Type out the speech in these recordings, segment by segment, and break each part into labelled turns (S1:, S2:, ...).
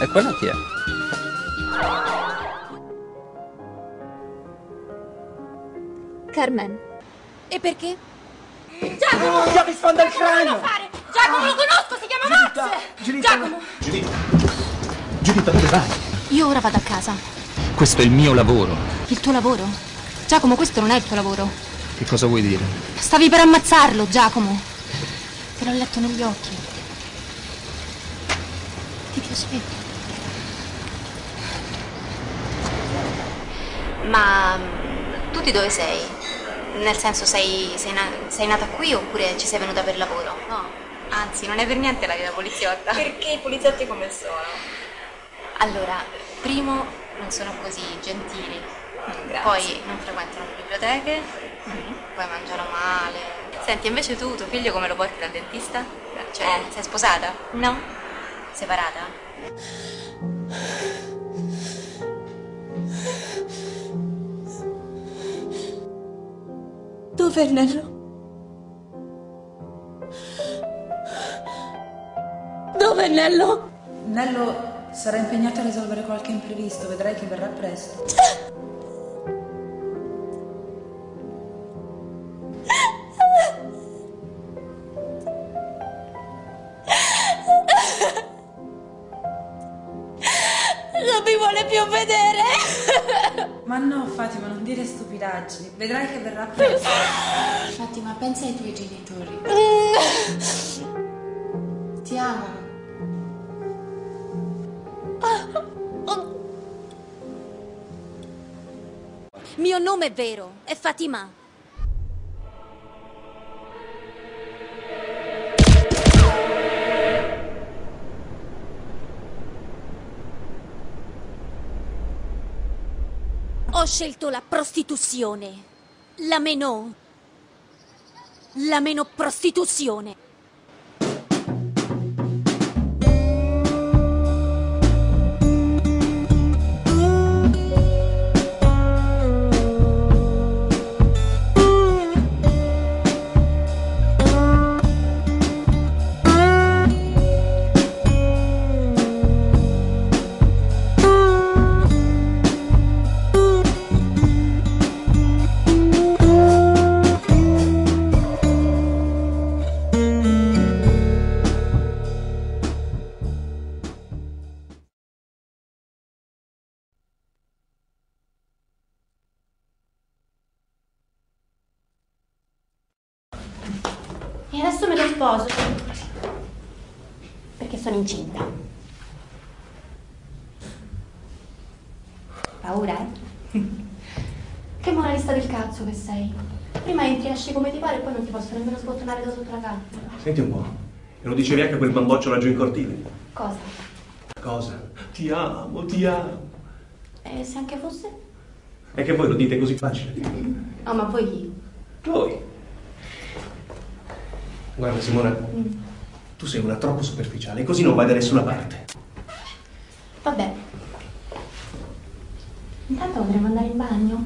S1: E quella chi è?
S2: Carmen.
S3: E perché?
S4: Giacomo! Già mi sfonda il cranio!
S3: Giacomo, lo conosco, si chiama Max! Giacomo!
S1: Giuditta, dove vai?
S3: Io ora vado a casa.
S1: Questo è il mio lavoro.
S3: Il tuo lavoro? Giacomo, questo non è il tuo lavoro.
S1: Che cosa vuoi dire?
S3: Stavi per ammazzarlo, Giacomo. Te l'ho letto negli occhi. Ti piaceva.
S5: Ma tu di dove sei? Nel senso, sei nata qui oppure ci sei venuta per lavoro? No, anzi, non è per niente la vita poliziotta.
S6: Perché i poliziotti come sono?
S5: Allora, primo, non sono così gentili.
S6: Grazie.
S5: Poi non frequentano le biblioteche, poi mangiano male. Senti, invece tu, tuo figlio come lo porti dal dentista? Cioè, sei sposata?
S6: No.
S5: Separata?
S2: Dov'è Nello? Dov'è Nello?
S7: Nello sarà impegnato a risolvere qualche imprevisto, vedrai che verrà presto.
S2: Non mi vuole più vedere!
S7: Ma no, Fatima, non dire stupidaggini, vedrai che verrà presto.
S3: Fatima, pensa ai tuoi genitori. Ti amano.
S2: Mio nome è vero, è Fatima. Ho scelto la prostituzione. La meno prostituzione.
S3: E adesso me lo sposo. Perché sono incinta. Paura, eh? Che moralista del cazzo che sei. Prima entri e esci come ti pare e poi non ti posso nemmeno sbottonare da sotto la calza.
S8: Senti un po', e lo dicevi anche a quel bamboccio laggiù in cortile?
S3: Cosa?
S8: Cosa? Ti amo, ti amo.
S3: E se anche fosse?
S8: È che voi lo dite così facile.
S3: Oh, ma voi chi?
S8: Voi. Guarda Simona, tu sei una troppo superficiale, così non vai da nessuna parte.
S3: Vabbè. Intanto potremmo andare in bagno.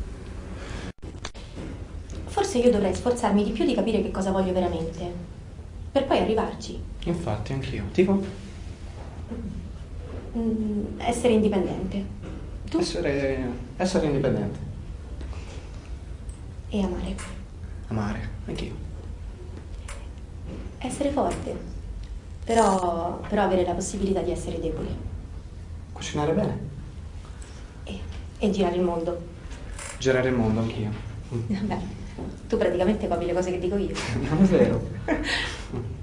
S3: Forse io dovrei sforzarmi di più di capire che cosa voglio veramente, per poi arrivarci.
S1: Infatti, anch'io. Tipo?
S3: Essere indipendente. Tu?
S1: Essere indipendente.
S3: E amare.
S1: Amare, anch'io.
S3: Essere forte. Però avere la possibilità di essere debole.
S1: Cucinare bene.
S3: E girare il mondo.
S1: Girare il mondo, anch'io.
S3: Vabbè, tu praticamente copi le cose che dico io.
S1: Non è vero.